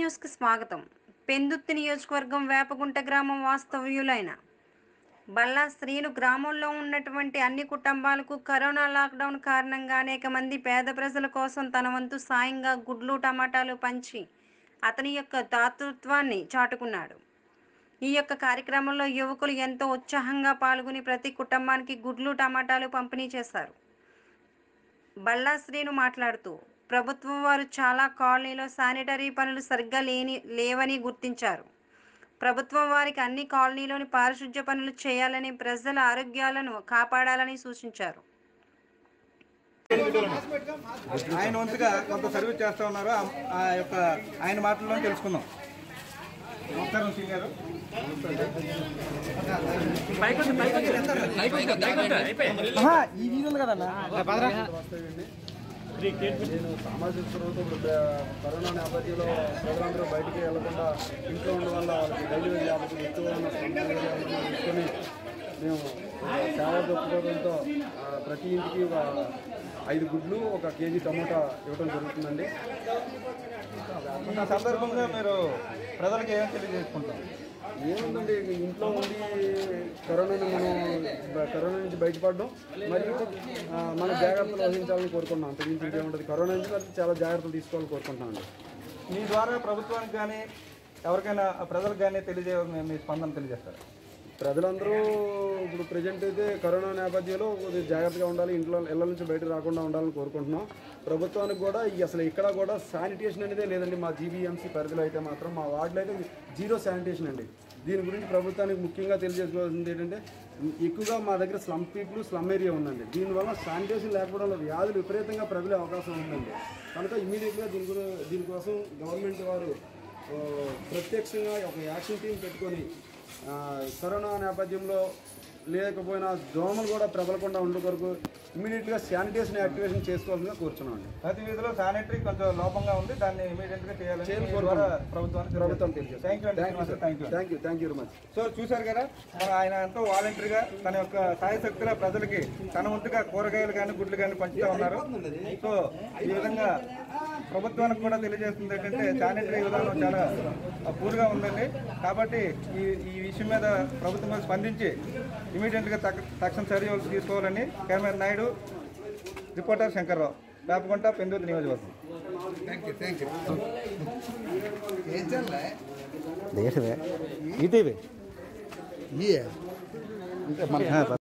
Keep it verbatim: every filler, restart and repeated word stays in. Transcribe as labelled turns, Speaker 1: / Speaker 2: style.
Speaker 1: న్యూస్కి స్వాగతం. పెందుర్తి నియోజకవర్గం వేపగుంట గ్రామం వాస్తవ్యులైన బల్లా శ్రీను గ్రామంలో ఉన్నటువంటి అన్ని కుటుంబాలకు కరోనా లాక్డౌన్ కారణంగా అనేక మంది పేద ప్రజల కోసం తన వంతు సాయంగా గుడ్లు టమాటాలు పంచి అతని యొక్క దాతృత్వాన్ని చాటుకున్నాడు. ఈ యొక్క కార్యక్రమంలో యువకులు ఎంతో ఉత్సాహంగా పాల్గొని ప్రతి కుటుంబానికి గుడ్లు టమాటాలు పంపిణీ చేశారు. బల్లా శ్రీను మాట్లాడుతూ ప్రభుత్వం వారు చాలా కాలనీలో శానిటరీ పనులు సరిగ్గా లేని లేవని గుర్తించారు. ప్రభుత్వం వారికి అన్ని కాలనీలోని పారిశుధ్య పనులు చేయాలని, ప్రజల ఆరోగ్యాలను కాపాడాలని సూచించారు.
Speaker 2: ఆయన వంతుగా కొంత సర్వీస్ చేస్తూ ఉన్నారు. ఆ యొక్క ఆయన మాటల్లో తెలుసుకుందాం. నమస్కారం సీనియర్. ఈ వీడియోలు కదన్నా
Speaker 3: నేను సామాజిక స్వరూపం కరోనా నేపథ్యంలో ప్రజలందరూ బయటికి వెళ్లకుండా ఇంట్లో ఉండడం వల్ల వాళ్ళకి డైలీ వ్యాపారం ఎక్కువ తీసుకొని మేము సేవ చెప్పుకోవడంతో ప్రతి ఇంటికి ఒక ఐదు గుడ్లు ఒక కేజీ టమోటా ఇవ్వడం జరుగుతుందండి.
Speaker 2: ఆ సందర్భంగా మీరు ప్రజలకు ఏం తెలియజేసుకుంటాం?
Speaker 3: ఏముందండి, ఇంట్లో ఉండి కరోనాని మనం కరోనా నుంచి బయటపడడం మరియు మన జాగ్రత్తలు వహించాలని కోరుకుంటున్నాం. అంతకుమించి ఇంకేముంటుంది, కరోనా నుంచి మరి చాలా జాగ్రత్తలు తీసుకోవాలని కోరుకుంటున్నామండి.
Speaker 2: మీ ద్వారా ప్రభుత్వానికి కానీ ఎవరికైనా ప్రజలకు కానీ తెలియజే మీ స్పందన తెలియజేస్తారు.
Speaker 3: ప్రజలందరూ ఇప్పుడు ప్రజెంట్ అయితే కరోనా నేపథ్యంలో కొద్దిగా జాగ్రత్తగా ఉండాలి, ఇంట్లో ఇళ్ళ నుంచి బయటకు రాకుండా ఉండాలని కోరుకుంటున్నాం. ప్రభుత్వానికి కూడా అసలు ఇక్కడ కూడా శానిటేషన్ అనేదే లేదండి. మా జీబీఎంసీ పరిధిలో అయితే మాత్రం మా వార్డులో అయితే జీరో శానిటేషన్ అండి. దీని గురించి ప్రభుత్వానికి ముఖ్యంగా తెలియజేసుకోవాల్సింది ఏంటంటే, ఎక్కువగా మా దగ్గర స్లమ్ పీపుల్ స్లమ్ ఏరియా ఉందండి. దీనివల్ల శానిటేషన్ లేకపోవడం వ్యాధులు విపరీతంగా ప్రబలే అవకాశం ఉందండి. కనుక ఇమీడియట్గా దీని గురించి దీనికోసం గవర్నమెంట్ వారు ప్రత్యక్షంగా ఒక యాక్షన్ టీం పెట్టుకొని కరోనా నేపథ్యంలో లేకపోయినా దోమలు కూడా ప్రబలకుండా ఉండే కొరకు ఇమీడియట్గా శానిటేషన్ యాక్టివేషన్ చేసుకోవాలని కోరుచున్నామండి.
Speaker 2: ప్రతి వీధిలో శానిటరీ కొంచెం లోపంగా ఉంది, దాన్ని ఇమీడియట్గా చేయాలని ప్రభుత్వానికి
Speaker 3: ప్రభుత్వం తెలియజేస్తాం.
Speaker 2: Thank you thank you
Speaker 3: thank you thank you very much.
Speaker 2: So చూశారు కదా, మన ఆయన ఎంతో వాలంటరీగా తన యొక్క సాయశక్తిగా ప్రజలకి తన వంతుగా కూరగాయలు కానీ గుడ్లు కానీ పంచుతూ ఉన్నారు. సో ఈ విధంగా ప్రభుత్వానికి కూడా తెలియజేస్తుంది ఏంటంటే శానిటరీ విధానం చాలా పూర్గా ఉందండి. కాబట్టి ఈ ఈ విషయం మీద ప్రభుత్వం స్పందించి ఇమీడియట్గా తక్షణ చర్యలు తీసుకోవాలని కెమెరా నాయుడు, రిపోర్టర్ శంకర్రావు, వేపగుంట, పెందుర్తి నియోజకవర్గం.
Speaker 3: దేశమే ఈటీవీ